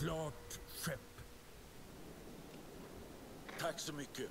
Klart skepp. Tack så mycket.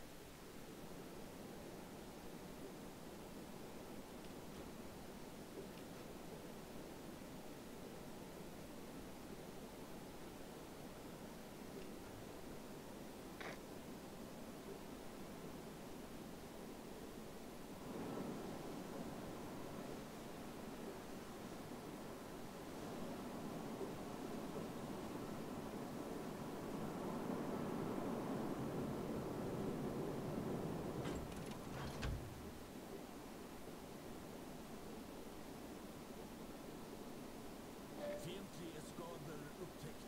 Fientliga skador upptäckt.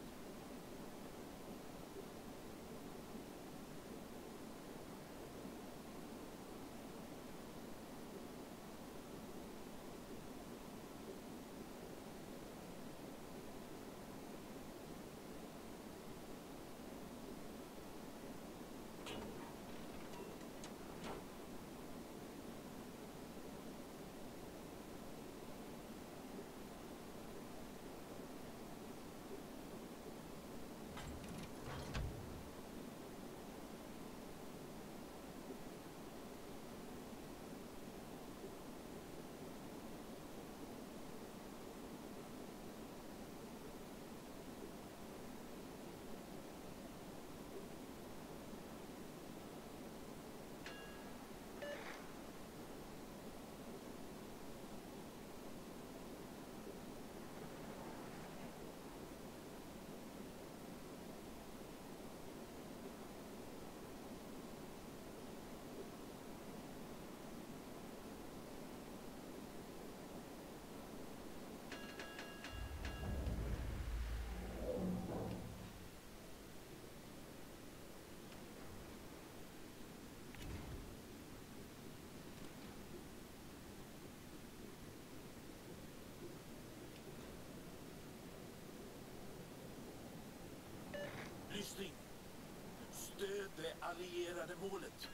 Lysning. Stöd det allierade målet.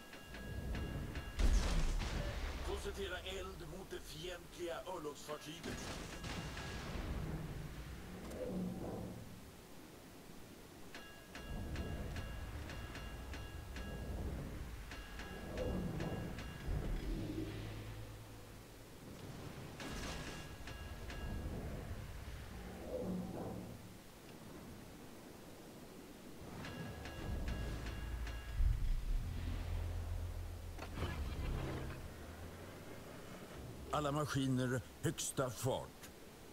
Koncentrera eld mot det fientliga örlogsfartyget. Alla maskiner högsta fart.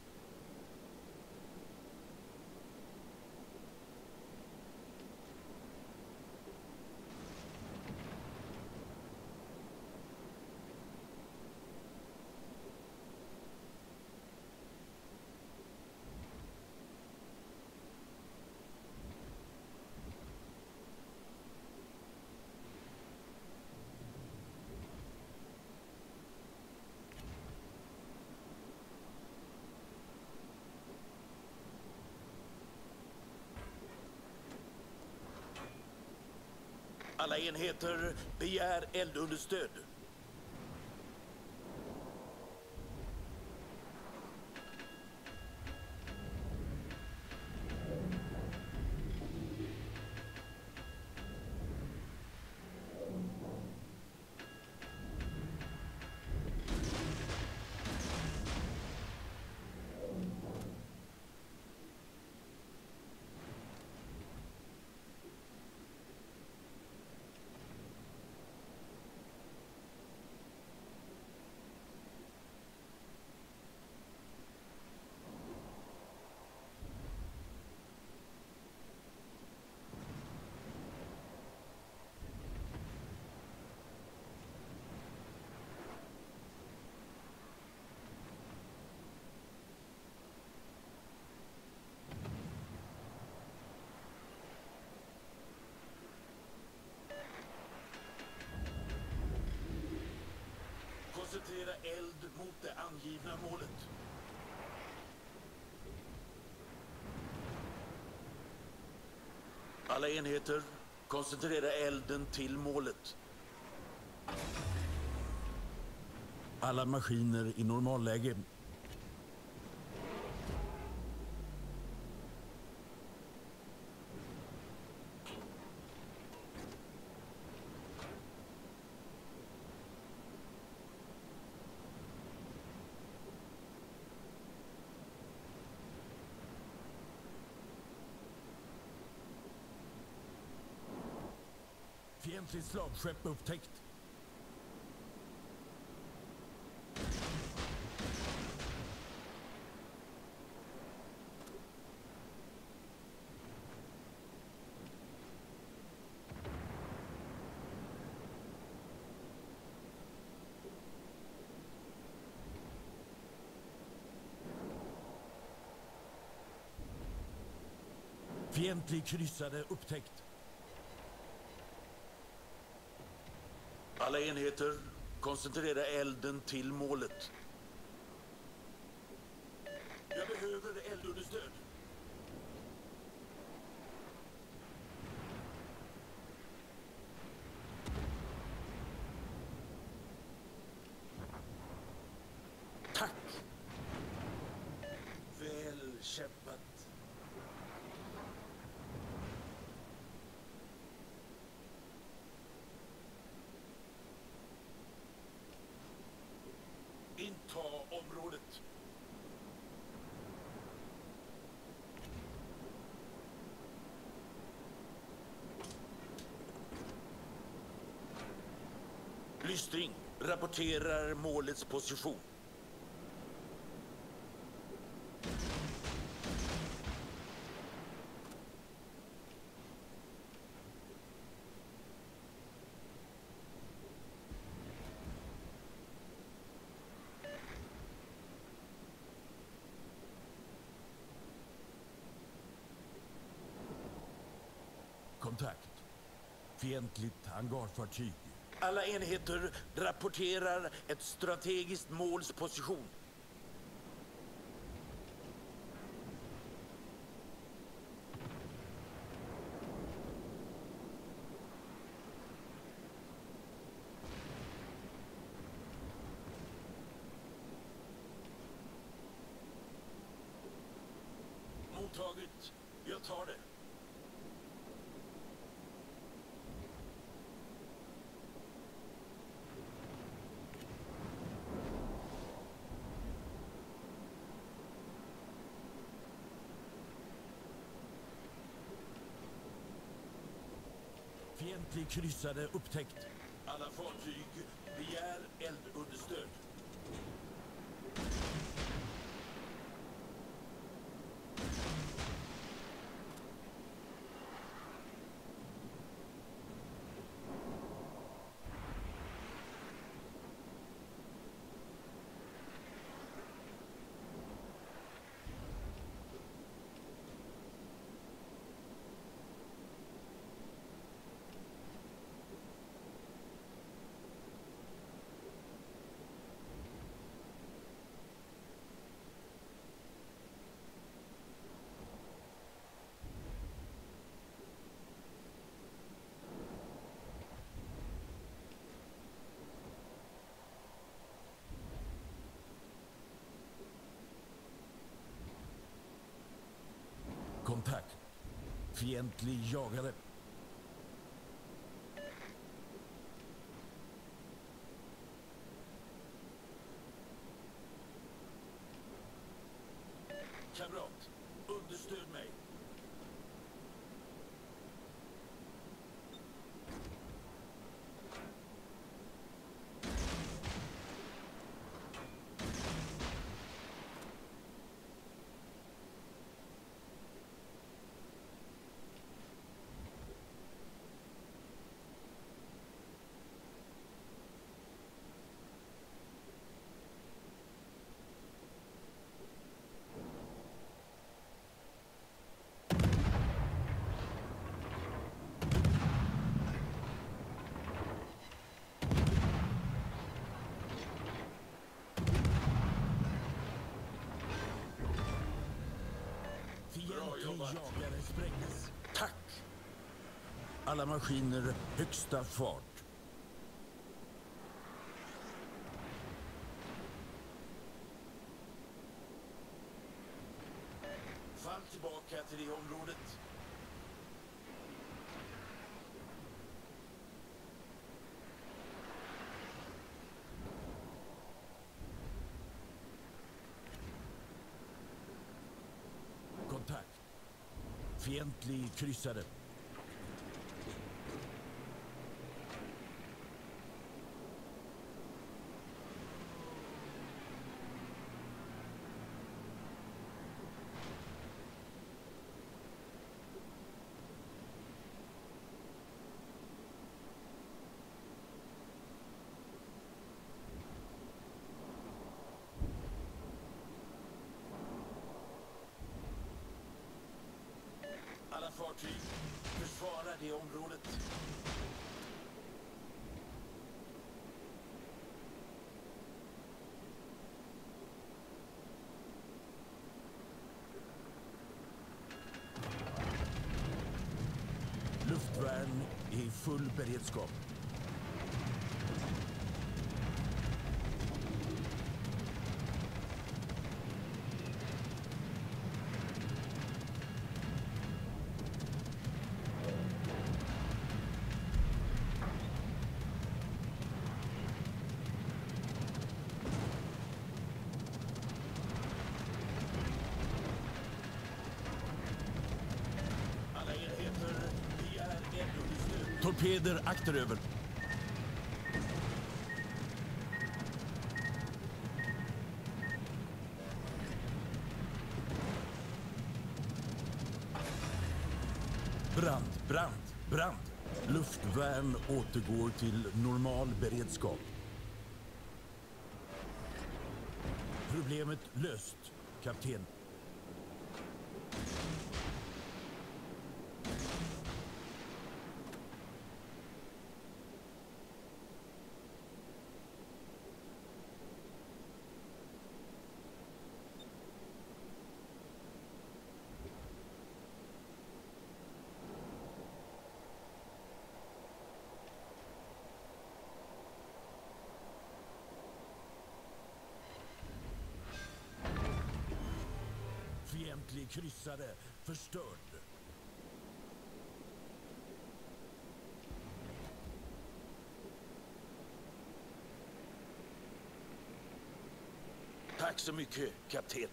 Alla enheter begär eldunderstöd. Koncentrera eld mot det angivna målet. Alla enheter, koncentrera elden till målet. Alla maskiner i normalläge. Alla enheter, koncentrera eld mot det angivna målet. Fientligt slagskepp upptäckt. Fientlig kryssare upptäckt. Alla enheter, koncentrera elden till målet. Jag behöver eldunderstöd. Tack! Väl kämpat. Inta området. Lystring rapporterar målets position. Kontakt. Fientligt hangarfartyg. Alla enheter rapporterar ett strategiskt måls position. Mottaget. Jag tar det. Fientlig kryssare upptäckt. Alla fartyg begär eldunderstöd. Kontakt. Fientlig jagare. Kamrat, understöd mig. Jagare sprängdes. Tack! Alla maskiner högsta fart. Fall tillbaka till det området. Kontakt. Fientlig kryssare. fartyg. Försvara det området. Luftvärn är i full beredskap. Alla enheter, vi är eldunderstöd. Torpeder akteröver. Brand. Luftvärn återgår till normal beredskap. Problemet löst, kapten. Fientlig kryssare förstörd. Tack så mycket, kapten.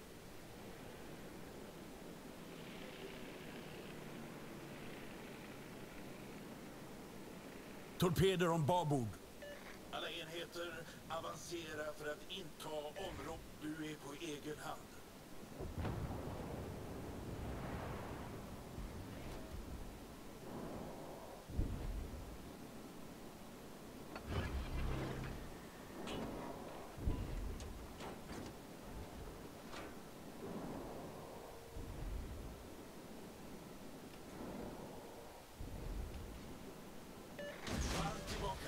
Torpeder om babord. Alla enheter, avancera för att inta området. Du är på egen hand. Varv tillbaka.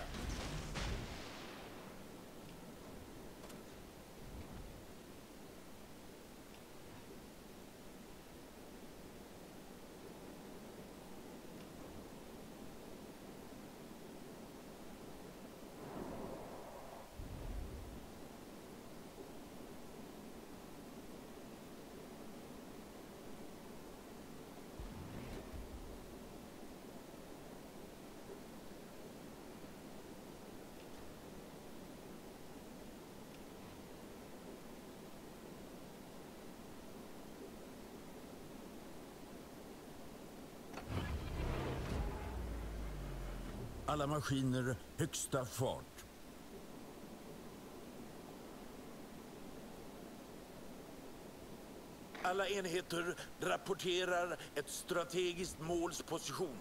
Alla maskiner högsta fart. Alla enheter rapporterar ett strategiskt måls position.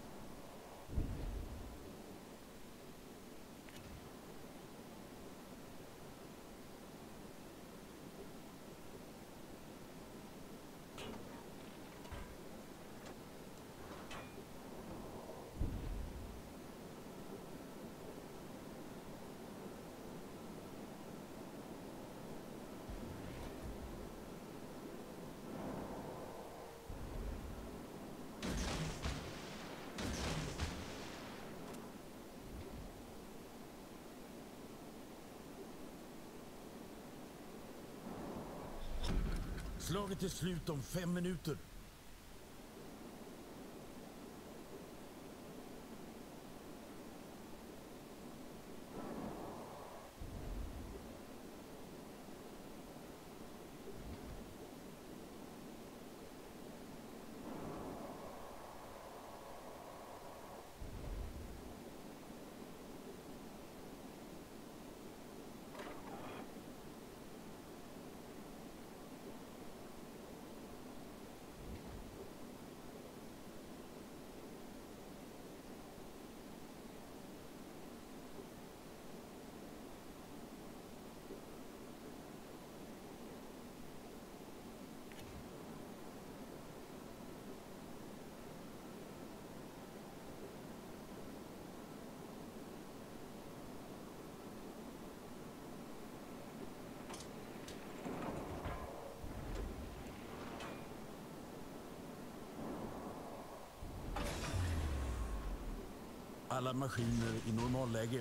Slaget är slut om 5 minuter. Alla maskiner i normalläge.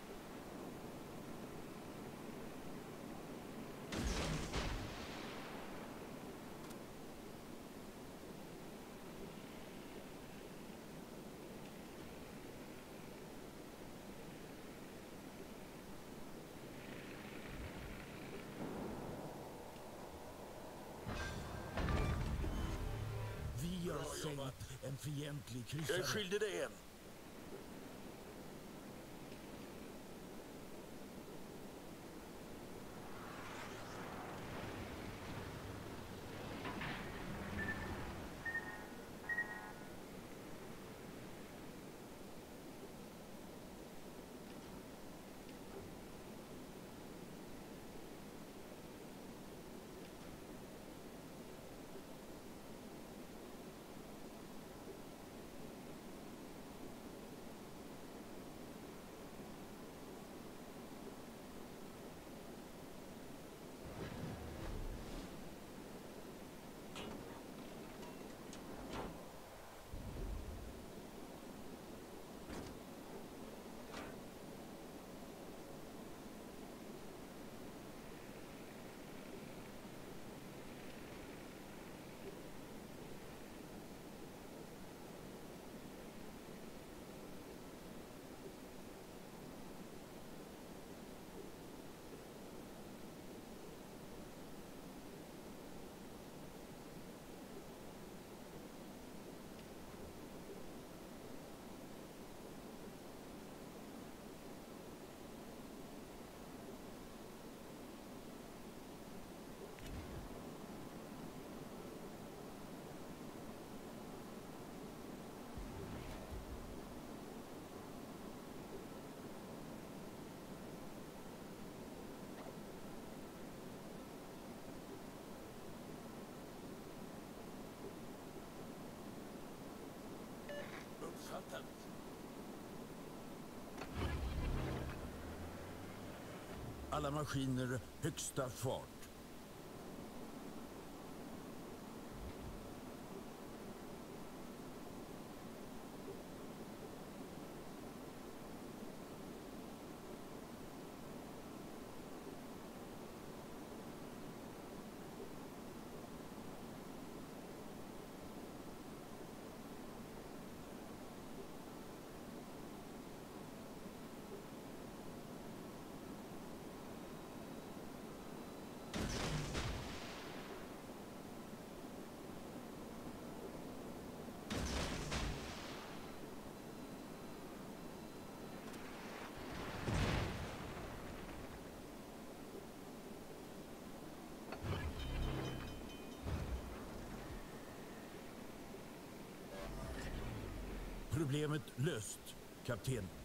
Vi har sänkt en fientlig Jag är kryssare. skyldig dig en. Uppfattat. Alla maskiner högsta fart. Problemet löst, kapten.